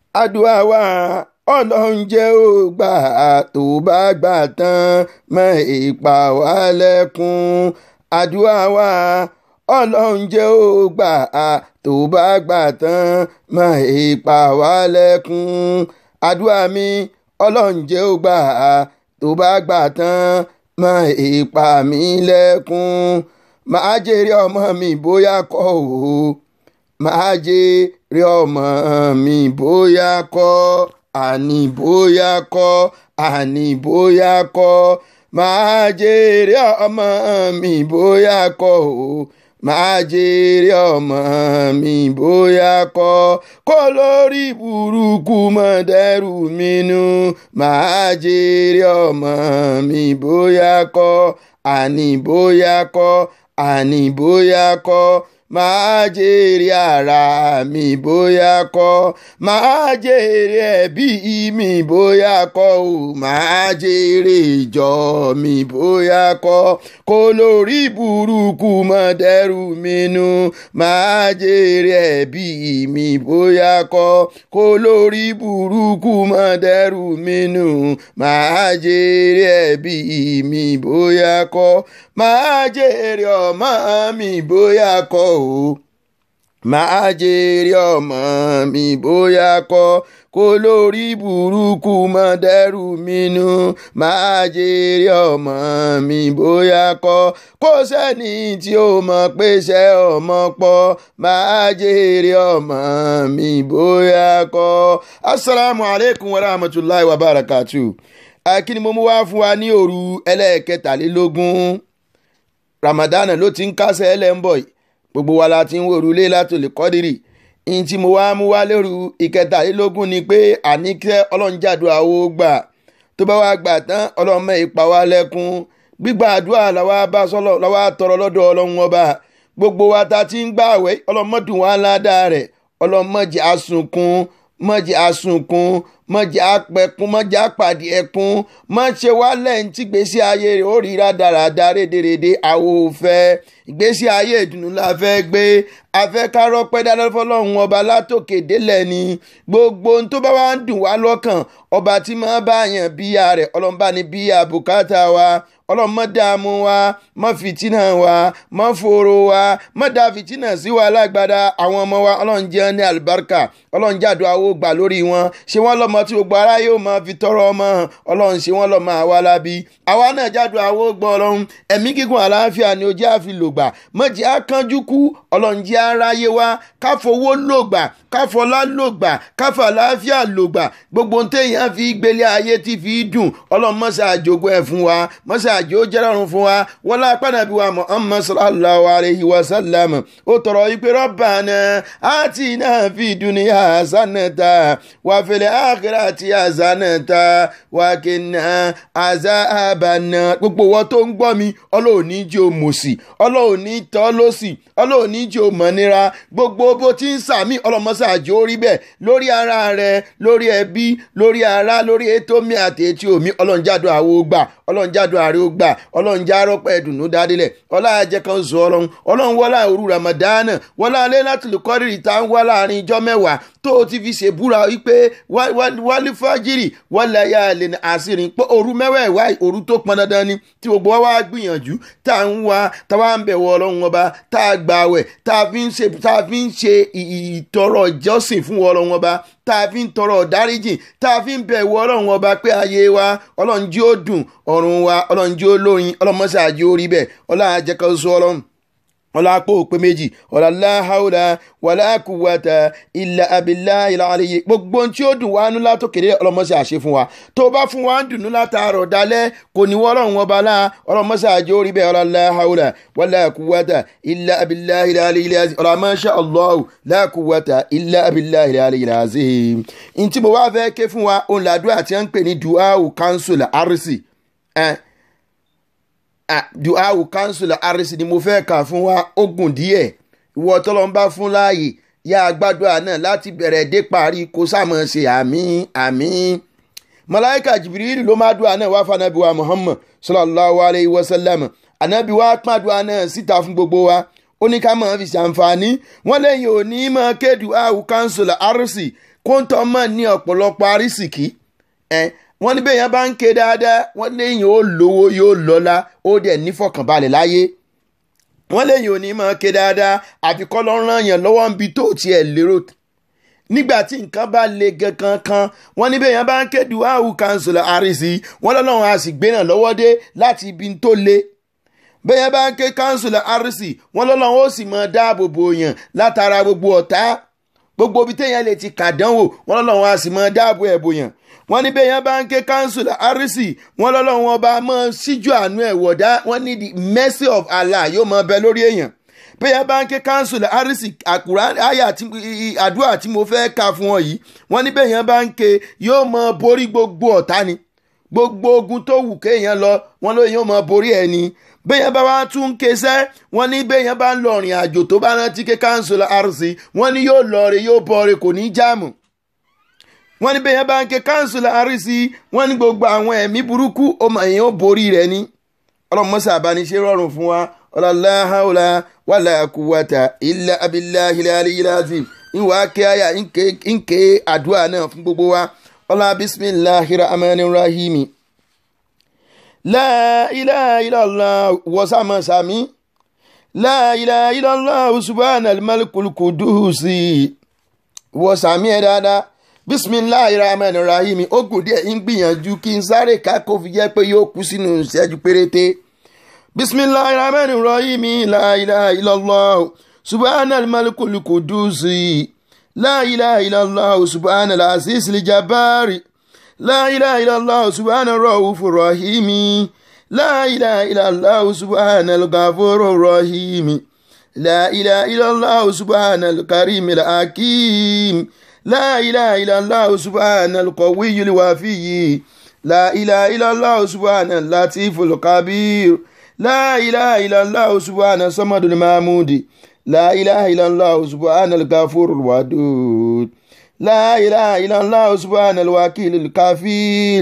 àdúrà wa ọlọ́run jẹ́ ó gbà tó bá gbà tán mọ́ ìpa wá lẹ́kún. àdúrà wa ọlọ́run jẹ́ ó gbà tó bá gbà tán mọ́ ìpa wá lẹ́kún. àdúrà mi ọlọ́run jẹ́ ó gbà tó bá gbà tán mọ́ ìpa mi lẹ́kún. máa jèrè ọmọ mi bóyá kọ́ o, máa jèrè ọmọ mi bóyá kọ́, àní bóyá kọ́, àní bóyá kọ́. máa jèrè ọmọ mi bóyá kọ́ o, máa jèrè ọmọ mi bóyá kọ́. kó lórí burúkú mọ́ dẹ́rù mi nù. máa jèrè ọmọ mi bóyá kọ́, àní bóyá kọ́, àní bóyá kọ́. máa jèrè ara mi bóyá kọ́, máa jèrè ẹbí mi bóyá kọ́ o, máa jèrè ìjọ mi bóyá kọ́. kó lórí burúkú mọ́ dẹ́rù mi nù. máa jèrè ẹbí mi bóyá kọ́. kó lórí burúkú mọ́ dẹ́rù mi nù. máa jèrè ẹbí mi bóyá kọ́. máa jèrè ọmọ mi bóyá kọ́ o, máa jèrè ọmọ mi bóyá kọ́. kó lórí burúkú mọ́ dẹ́rù mi nù. máa jèrè ọmọ mi bóyá kọ́. kó sẹ́ni tí ó mọ̀ pé ṣẹ́ ọmọ pọ̀. máa jèrè ọmọ mi bóyá kọ́. Assalamu alaikum wa rahmatullahi wa barakatuh. kí ni mo mú wá fún wa ní òru ẹlẹ́ẹ̀kẹtàlélógún Ramadan ló ti ń kásẹ̀ ẹlẹ́ńbọ̀ yìí. gbogbo wa la ti ń wòrú Laylatul Qadri. ìyìn tí mo wá mú wá lóru ìkẹtàlélógún ni pé àníkẹ́ ọlọ́njàdùn àwo gbà tó bá wá gbà tán ọlọ́mọ ìpa wá lẹ́kún. gbígbà àdúrà làwa bá sọ́lọ̀ làwa tọrọ lọ́dọ̀ ọlọ́run ọba. gbogbo wa ta ti ń gbààwẹ̀ ọlọ́mọdún wa ládàá rẹ̀. ọlọ́mọdé asunkun mọ̀jẹ̀ asunkun mọ̀jẹ̀ apẹ̀kun mọ̀jẹ̀ apàdé ẹkún mọ̀ṣẹ̀ wálẹ̀ ń tí gbèsè ayé rẹ̀ ó rí rádaràda rédèrèdè àwọ̀ òfẹ́ ìgbésí ayé ìdùnnú la fẹ́ gbé afẹ́ kárọ́ pẹ́ dáadáa fọlọ́run ọba látòkè délẹ̀ ni. gbogbo ohun tó bá wá ń dùn wá lọ́kàn ọba tí máa bá yàn bíyà rẹ̀ ọlọ́mbà ní bíyà bùkátà wa. ọlọ́mọ dààmú wa mọ́ fìtínà wa mọ́ fòrò wa mọ́ da fìtínà sí wa lágbádá. àwọn ọmọ wa ọlọ́run jẹ́ ní àlùbáríkà ọlọ́run jàdù àwo gbà lórí wọn. ṣé wọ́n lọ́mọ tí gbogbo ara yóò máa fi tọrọ ọmọ ọlọ́run ṣé wọ́n lọ́mọ àwa lábí. àwa náà jàdù àwo gbọ́ ọlọ́run ẹ̀mí gígùn àlàáfíà ni ó jẹ́ àfi lògbà mọ́jì akánjú kú ọlọ́run jẹ́ aráyé wa káfowó lògbà káfọlá lògbà káfàlàáfíà lògbà gbogbo téèyàn fi gbélé ayé tí fi dùn ọlọ́run mọ́sá àjogún ẹ̀ fún wa mọ́sá àjò jẹ́rọ̀rùn fún wa wọ́n lápá nàbí wa Muhammad sallallahu alayhi wa sallam. ó tọrọ ìpè Rabbana atina fi dunya hasanata wa fil akhirati hasanata wa qina azabannar. gbogbo wọn tó ń gbọ́ mi ọlọ́run ní jẹ́ òmòsì ọlọ́run ní tọ́ lọ́sì ọlọ́run ní jẹ́ òmọ̀nira gbogbo bó ti ń sàmì ọlọ́mọsá àjò orí bẹ́ẹ̀ lórí ara rẹ lórí ẹbí lórí ara lórí ètò mi àti etí omi ọlọ́run jádùn àwo gbà ọlọ́run jádùn àrí ó gbà ọlọ́run já rọ́pẹ́ ìdùnnú dádílẹ̀ ọlá ajẹ́ kan sọ ọlọ́run wọlá òru Ramadan wọlá Laylatul Qadri tá ń wá láàrin ijọ́ mẹ́wàá tó o ti fi ṣèbúra wípé wálé fájírì wọlé ayá lè ní àṣírí pé òru mẹ́wàá òru tó pọn dandan ni tí gbogbo wa wá gbìyànjú tá ń wá tá wá ń bẹ̀wọ̀ ọlọ́run ọba tá a gbààwẹ̀ tá a fi ń ṣe ìtọrọ ìjọsìn fún ọlọ́run ọba tá a fi ń tọrọ ìdáríjì tá a fi ń bẹ̀wọ̀ ọlọ́run ọba pé ayé wa ọlọ́run jí ó dùn ọ̀run wa ọlọ́run jí ó lóyin ọlọ́mọṣáájú orí bẹ́ẹ̀ ọlá àjẹkọ̀ sọ ọlọ́run ọlá pò pé méjì ọlá láhàúlà wàlá kùwàtà ilà abilà ilà àlẹyé gbogbo tí ó dùn wá nú látòkèrè ọlọmọṣẹ àṣẹ fún wa tó bá fún wa ń dùnú látàárọ̀ dalẹ́ kò ní wọ́n ọlọ́run ọba náà ọlọmọṣẹ àjẹ orí bẹ́ẹ̀ ọlá láhàúlà wàlá kùwàtà ilà abilà ilà àlẹyé ọlá masha Allah lákùwàtà ilà abilà ilà àlẹyé azim. ntí mo wá fẹ́ ké fún wa òun làdúrà tí wọ́n ń pè ní duawu kanṣu arsi duawu kanṣu arsi ni mo fẹ́ kà fún wa ogun díẹ̀ ìwọ tọ́lọ́mbá fún láàyè yá gbàdúrà náà láti bẹ̀rẹ̀ dé parí kó sàmọ̀ ṣe àmín àmín. Màláíkà Jibril ló máa dúà náà wá fún anábì wa Muhammad sallallahu alayhi wa sallam. anábì wa pàdúà náà síta fún gbogbo wa ó ní ká máa fi ṣàǹfààní wọ́n lẹ́yìn òní máa kéde àwù kanṣu arsi kóńtọ́ mọ̀ ní ọ̀pọ̀lọpọ̀ arísìkí wọ́n ní bẹ́ẹ̀ yẹn bá ń ké dáadáa wọ́n léyìn ó lówó yóò lọ́lá ó dẹ̀ nífọ̀kànbalẹ̀ láyé wọ́n léyìn ò ní máa ké dáadáa àfikọ́ lọ́ ràn yàn lọ́wọ́ ń bi tó tiẹ̀ lérò nígbà tí nǹkan bá le kankan wọ́n ní bẹ́ẹ̀ yẹn bá ń ké duwawu kanṣu àrísì wọ́n lọ́lọ́run a sì gbé náà lọ́wọ́ dé láti ibi tó le bẹ́ẹ̀ yẹn bá ń ké kanṣu àrísì wọ́n lọ́lọ́run ó sì máa dáàbò bò yàn látara gbogbo ọ̀tá gbogbo ibi téèyàn lè ti kàdánwò wọ́n lọ́lọ́run a sì máa dáàbò ẹ̀ bò yàn wọ́n ní bẹ́ẹ̀ yẹn bá ń ké kanṣu àrísì wọ́n lọ́lọ́run ọba máa síjú àánú ẹ̀ wọ̀dá wọ́n ní the mercy of Allah yóò máa bẹ lórí èèyàn bẹ́ẹ̀ bá ń ké kanṣu àrísì àkùrán àyà àdúrà tí mo fẹ́ ka fún ọ yìí wọ́n ní bẹ́ẹ̀ yẹn bá ń ké yóò máa borí gbogbo ọ̀tá ni gbogbo ogun tó wù kéèyàn lọ wọ́n ló yóò máa borí ẹ̀ ni bẹ́ẹ̀ yẹn bá wá tún ń ké sẹ́ wọ́n ní bẹ́ẹ̀ yẹn bá ń lọ rìn àjò tó bá rántí ké kanṣu àrísì wọ́n ní yóò lọ rè yóò bọ̀ rè kò ní jáàmù wọ́n ní bẹ́ẹ̀ yẹn bá ń ké kanṣu àrísì wọ́n ní gbogbo àwọn ẹ̀mí burúkú ọmọ èèyàn ó borí rẹ̀ ni ọlọ́mọṣẹ́ àbániṣe rọrùn fún wa la hawla wala quwwata illa billahi al-aliyyil azim ìwà kí àyà ń ké àdúrà náà fún gbogbo wa ọlá bismillahir rahmanir rahim la ilaha illallah wọ́sàmọ́ sàmí la ilaha illallah subhanal malikul qudusi wọ́sàmí ẹ̀ dáadáa bismillahir rahmanir rahim ó gùn díẹ̀ ń gbìyànjú kí n sáré ká kó fi jẹ́ pé yóò kú sínú ìṣẹ́jú péréte. bismillahir rahmanir rahim la ilaha illallah subhanal malikul qudusi la ilaha illallah subhanal azizil jabari la ilaha illallah subhanal raufur rahim la ilaha illallah subhanal ghafurur rahim la ilaha illallah subhanal karimil hakim la ilaha illallah subhanal qawiyyil wafiyyi la ilaha illallah subhanal latiful kabir la ilaha illallah subhanal samadul mahmudi la ilaha illallah subhanal ghafurul wadud la ilaha illallah subhanal wakilul kafil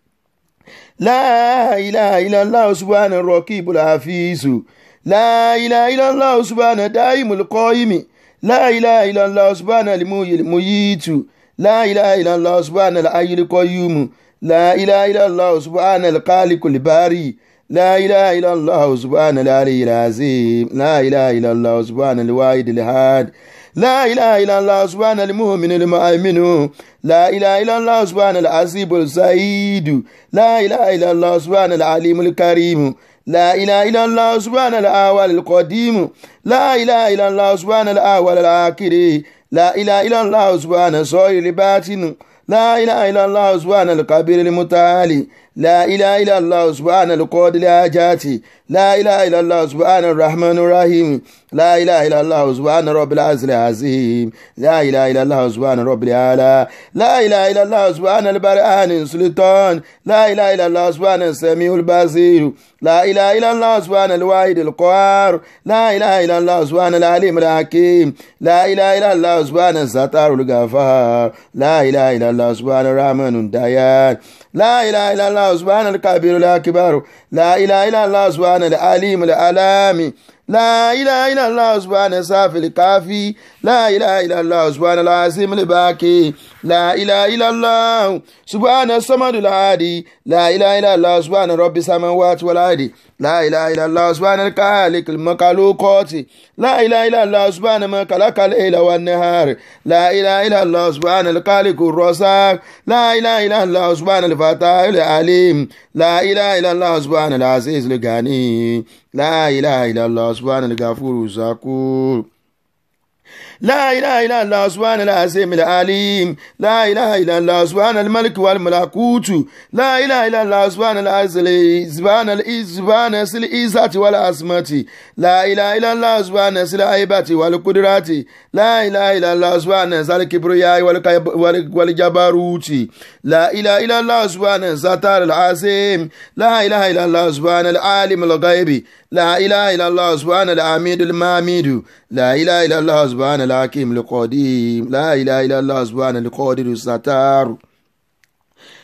la ilaha illallah subhanal raqibul hafizu la ilaha illallah subhanal daimul qaimi la ilaha illallah subhanal muhyil muyitu la ilaha illallah subhanal hayyul qayyum la ilaha illallah subhanal khaliqul bari la ilaha illallah subhanal aliyyil azim la ilaha illallah subhanal wahidil ahad la ilaha illallah subhanal mu'minul mu'min la ilaha illallah subhanal azibul sa'id la ilaha illallah subhanal alimul karim la ilaha illallah subhanal awwalil qadim la ilaha illallah subhanal awwalil akhir la ilaha illallah subhanal zahiril batin la ilaha illallah subhanal kabiril mutali la ilaha illallah subhanal qadir ajati la ilaha illallah subhanal rahmanir rahim la ilaha illallah subhanal rabbil azil azim la ilaha illallah subhanal rabbil ala la ilaha illallah subhanal bari'an sultan la ilaha illallah subhanal samiul basir la ilaha illallah subhanal wahidil qahhar la ilaha illallah subhanal alimul hakim la ilaha illallah subhanal satarul ghafar la ilaha illallah subhanal rahmanud dayan la ilaha illallah subhanal kabirul akbar la ilaha illallah subhanal alimul alami la ilaha illallah subhanal safil kafi la ilaha illallah subhanal azimul baqi la ilaha illallah subhanal samadul hadi la ilaha illallah subhanal rabbis samawati wal ardi la ilaha illallah subhanal khaliqil makhluqati la ilaha illallah subhanal man khalaqal layla wan nahar la ilaha illallah subhanal khaliqur razaq la ilaha illallah subhanal fatahil alim la ilaha illallah subhanal azizul ghani la ilaha illallah subhanal ghafurur shakur لا إله إلا الله سبحان العظيم العليم لا إله إلا الله سبحان الملك والملكوت لا إله إلا الله سبحان العزل سبحان العزة والعظمة لا إله إلا الله سبحان الهيبة والقدرات لا إله إلا الله سبحان الكبرياء والجبروت لا إله إلا الله سبحان الستار العظيم لا إله إلا الله سبحان العالم الغيب لا إله إلا الله سبحان العميد الماميد لا إله إلا الله سبحان الحكيم القديم لا إله إلا الله سبحان القادر الستار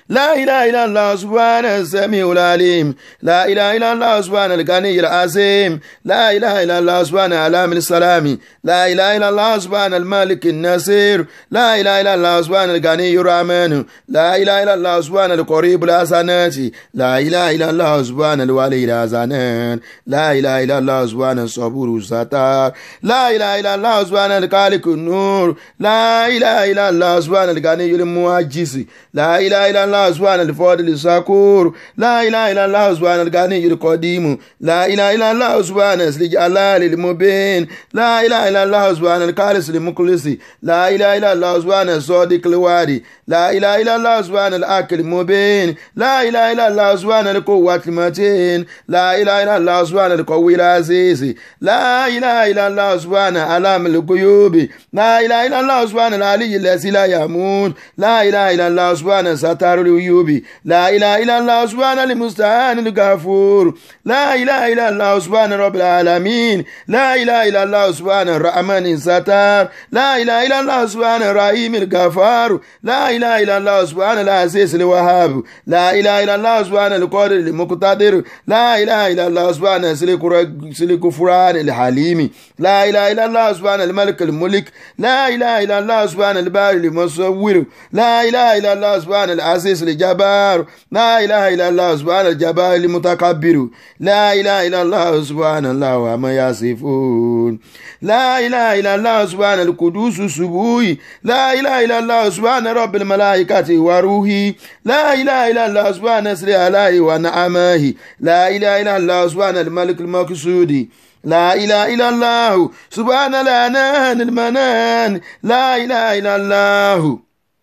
لا إله إلا الله سبحان السميع العليم لا إله إلا الله سبحان الغني العظيم لا إله إلا الله سبحان علام السلام لا إله إلا الله سبحان الملك النصير لا إله إلا الله سبحان الغني الرحمن لا إله إلا الله سبحان القريب الحسنات لا إله إلا الله سبحان الولي الحسنان لا إله إلا الله سبحان الصبور الستار لا إله إلا الله سبحان الخالق النور لا إله إلا الله سبحان الغني المعجز لا إله إلا الله سبحان الفاضل الشكور لا إله إلا الله سبحان الغني القديم لا إله إلا الله سبحان الجلال المبين لا إله إلا الله سبحان الكارث المخلص لا إله إلا الله سبحان الصادق الوعد لا إله إلا الله سبحان الأكل المبين لا إله إلا الله سبحان القوة المتين لا إله إلا الله سبحان القوي العزيز لا إله إلا الله سبحان علام الغيوب لا إله إلا الله سبحان العلي الذي لا يموت لا إله إلا الله سبحان ستار الغيوب لا إله إلا الله سبحان المستعان الغفور لا إله إلا الله سبحان رب العالمين لا إله إلا الله سبحان الرحمن الستار لا إله إلا الله سبحان الرحيم الغفار لا إله إلا الله سبحان العزيز الوهاب لا إله إلا الله سبحان القادر المقتدر لا إله إلا الله سبحان سلك فران الحليم لا إله إلا الله سبحان الملك الملك لا إله إلا الله سبحان الباري المصور لا إله إلا الله سبحان العزيز الجبار لا إله إلا الله سبحان الجبار المتكبر لا إله إلا الله سبحان الله وما يصفون لا إله إلا الله سبحان القدوس السبوي لا إله إلا الله سبحان رب الملائكة وروحي لا إله إلا الله سبحان سري عليه ونعمه لا إله إلا الله سبحان الملك المقصود لا إله إلا الله سبحان الأنان المنان لا إله إلا الله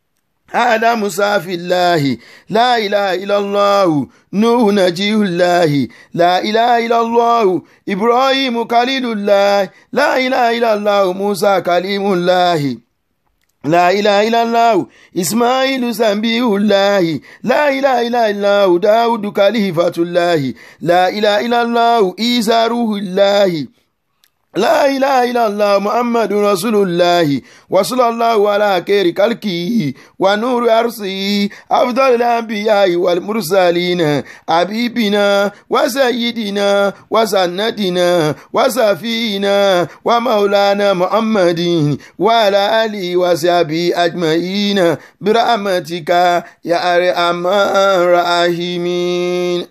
آدم صافي الله لا إله إلا الله نوح نجي الله لا إله إلا الله إبراهيم خليل الله لا إله إلا الله موسى كليم الله لا إله إلا الله إسماعيل سنبي الله لا إله إلا الله داود خليفة الله لا إله إلا الله عيسى روح الله لا إله إلا الله محمد رسول الله وصلى الله على خير خلقه ونور عرشه أفضل الأنبياء والمرسلين حبيبنا وسيدنا وسندنا وسفينا ومولانا محمد وعلى آله وصحبه أجمعين برحمتك يا أرحم الراحمين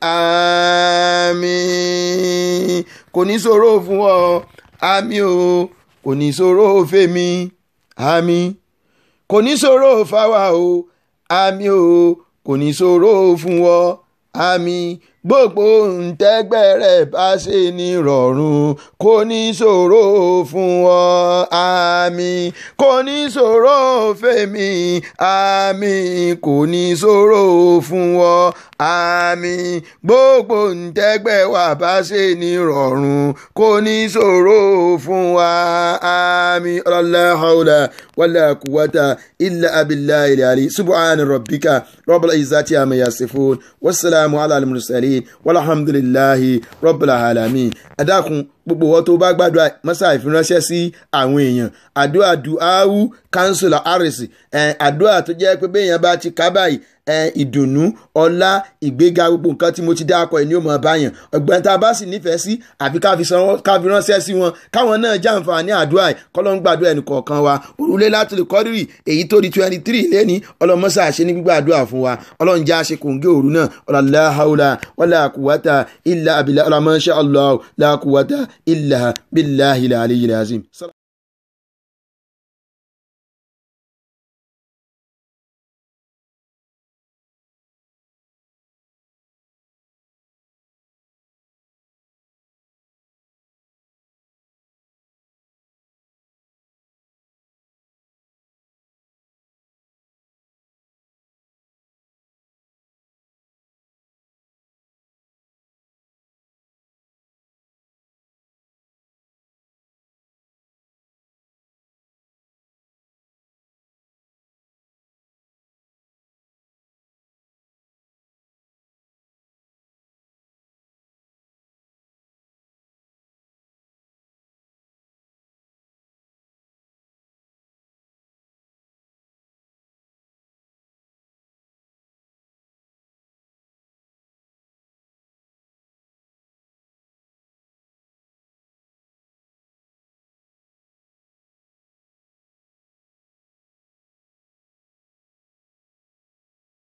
آمين. Kò ní ṣòro fún ọ àmì o, kò ní ṣòro fèmí àmì, kò ní ṣòro fáwa o àmì o, kò ní ṣòro fún ọ àmì, gbogbo ntẹ́gbẹ́ rẹ̀ bá ṣe ní rọ̀rùn kò ní ṣòro fún ọ àmì, kò ní ṣòro fèmí àmì, kò ní ṣòro fún ọ àmì, gbogbo ntẹ́gbẹ́ wa bá ṣe ní rọ̀rùn kò ní ṣòro fún wa àmì. la hawla wala quwwata illa billahi al-ali. Subhana rabbika rabbil izzati amma yasifun wassalamu ala al-mursalin walhamdulillahi rabbil alamin. Adákun gbogbo wọn tó bá gbàdúrà mọ́sá ìfiránṣẹ́ sí àwọn èèyàn àdúrà duawu councilor harris àdúrà tó jẹ́ pé béèyàn bá ti ká báyìí ìdùnnú ọlá ìgbéga gbogbo nǹkan tí mo ti dákọ ẹ̀ ní ó máa báyàn ọgbọ́n tá a bá sì nífẹ̀ẹ́ sí àfi ká fi ránṣẹ́ sí wọn káwọn náà jàǹfààní àdúrà ẹ̀ kọ́lọ́ ń gbàdúrà ẹnì kọ̀ọ̀kan wa òrùlé láti lè kọ́dírì èyí tó di 23 lẹ́ni ọlọ́mọ́sá àṣẹ ní gbígbà àdúrà fún wa ọlọ́run jẹ́ àṣẹ kòǹgé òru náà la hawla wala quwwata illa billah ma sha Allah la quwwata illa billahi al-aliyyil azim.